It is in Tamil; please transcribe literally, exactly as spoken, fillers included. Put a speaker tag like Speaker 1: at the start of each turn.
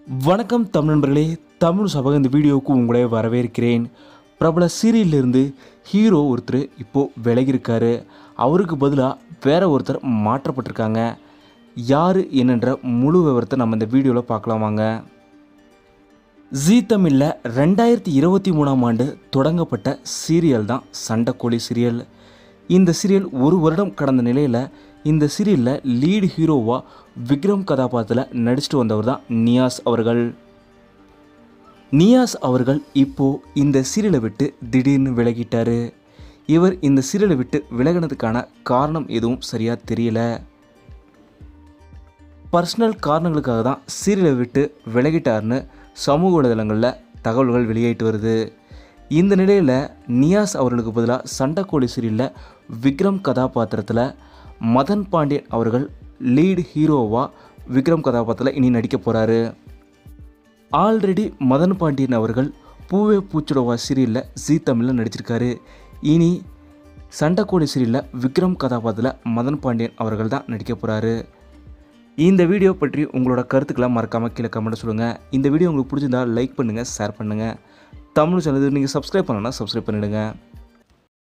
Speaker 1: வணக்கம் தமிழ் நண்பர்களே, தமிழ் சபக இந்த வீடியோவுக்கு உங்களை வரவேற்கிறேன். பிரபல சீரியலிருந்து ஹீரோ ஒருத்தர் இப்போது விலகியிருக்காரு. அவருக்கு பதிலாக வேற ஒருத்தர் மாற்றப்பட்டிருக்காங்க. யார் என்னன்ற முழு விவரத்தை நம்ம இந்த வீடியோவில் பார்க்கலாம் வாங்க. ஜீ தமிழில் ரெண்டாயிரத்தி இருபத்தி மூணாம் ஆண்டு தொடங்கப்பட்ட சீரியல் தான் சண்டைக்கோழி சீரியல். இந்த சீரியல் ஒரு வருடம் கடந்த நிலையில் இந்த சீரியலில் லீடு ஹீரோவாக விக்ரம் கதாபாத்திரத்தில் நடிச்சிட்டு வந்தவர் தான் நியாஸ் அவர்கள். நியாஸ் அவர்கள் இப்போது இந்த சீரியலை விட்டு திடீர்னு விலகிட்டார். இவர் இந்த சீரியலை விட்டு விலகினதுக்கான காரணம் எதுவும் சரியாக தெரியல. பர்சனல் காரணங்களுக்காக தான் சீரியலை விட்டு விலகிட்டார்னு சமூக வலைதளங்களில் தகவல்கள் வெளியாகிட்டு வருது. இந்த நிலையில் நியாஸ் அவர்களுக்கு பதிலாக சண்டைக்கோழி சீரியலில் விக்ரம் கதாபாத்திரத்தில் மதன் பாண்டியன் அவர்கள் லீடு ஹீரோவாக விக்ரம் கதாபாத்திரத்தில் இனி நடிக்க போகிறாரு. ஆல்ரெடி மதன் பாண்டியன் அவர்கள் பூவே பூச்சுடவா சீரியலில் ஜீ தமிழில் நடிச்சிருக்காரு. இனி சண்டைக்கோழி சீரியலில் விக்ரம் கதாபாத்திரத்தில் மதன் பாண்டியன் அவர்கள் தான் நடிக்க போகிறாரு. இந்த வீடியோ பற்றி உங்களோட கருத்துக்களை மறக்காமல் கீழே கமெண்ட் சொல்லுங்கள். இந்த வீடியோ உங்களுக்கு பிடிச்சிருந்தால் லைக் பண்ணுங்கள், ஷேர் பண்ணுங்கள். தமிழ் சேனல் நீங்கள் சப்ஸ்கிரைப் பண்ணணும்னா சப்ஸ்கிரைப் பண்ணிவிடுங்க.